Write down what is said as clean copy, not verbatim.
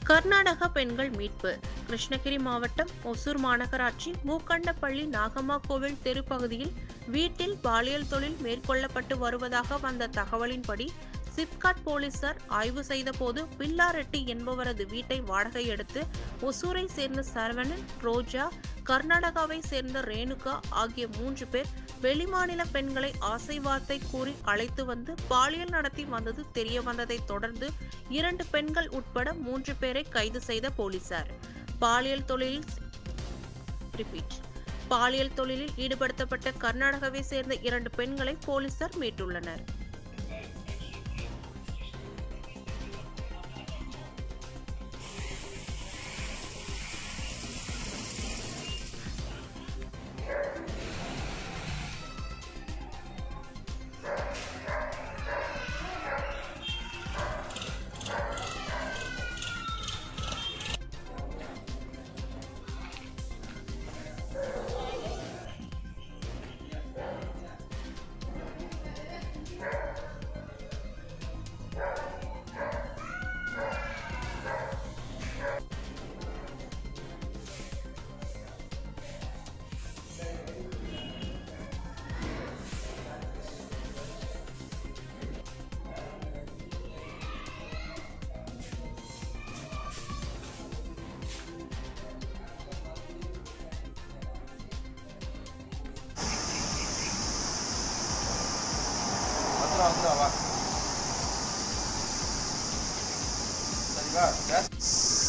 கர்நாடக பெண்கள் மீட்பு. கிருஷ்ணகிரி மாவட்டம் ஒசூர் மாநகராட்சி மூக்கண்டப்பள்ளி நாகம்மா கோவில் தெரு பகுதியில் வீட்டில் பாலியல் தொழில் மேற்கொள்ளப்பட்டு வருவதாக வந்த தகவலின்படி சிப்காட் போலீசார் ஆய்வு செய்தபோது பில்லாரெட்டி என்பவரது வீட்டை வாடகை எடுத்து ஒசூரை சேர்ந்த சரவணன், ரோஜா, கர்நாடகாவை சேர்ந்த ரேணுகா ஆகிய 3 பேர் வெளிமாநில பெண்களை ஆசை வார்த்தை கூறி அழைத்து வந்து பாலியல் நடத்தி வந்தது தெரிய வந்ததை தொடர்ந்து 2 பெண்கள் உட்பட 3 பேரை கைது செய்த போலீசார் பாலியல் தொழிலில் ஈடுபடுத்தப்பட்ட கர்நாடகாவை சேர்ந்த 2 பெண்களை போலீசார் மீட்டுள்ளனர். சரிங்களா?